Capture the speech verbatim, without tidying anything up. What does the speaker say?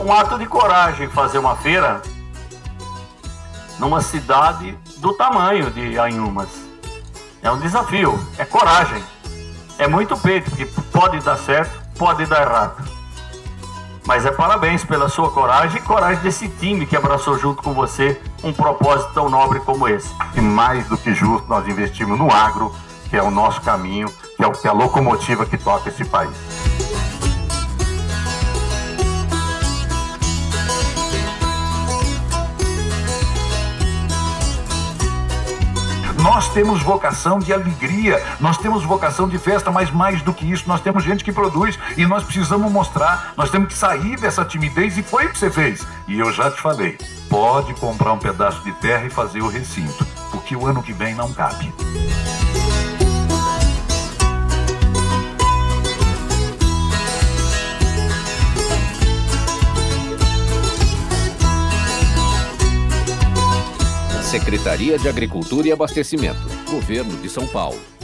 um ato de coragem fazer uma feira numa cidade do tamanho de Anhumas. É um desafio, é coragem. É muito peito, porque pode dar certo, pode dar errado. Mas é parabéns pela sua coragem e coragem desse time que abraçou junto com você um propósito tão nobre como esse. E mais do que justo, nós investimos no agro, que é o nosso caminho, que é, o, que é a locomotiva que toca esse país. Nós temos vocação de alegria, nós temos vocação de festa, mas mais do que isso, nós temos gente que produz e nós precisamos mostrar, nós temos que sair dessa timidez e foi o que você fez. E eu já te falei, pode comprar um pedaço de terra e fazer o recinto, porque o ano que vem não cabe. Secretaria de Agricultura e Abastecimento, Governo de São Paulo.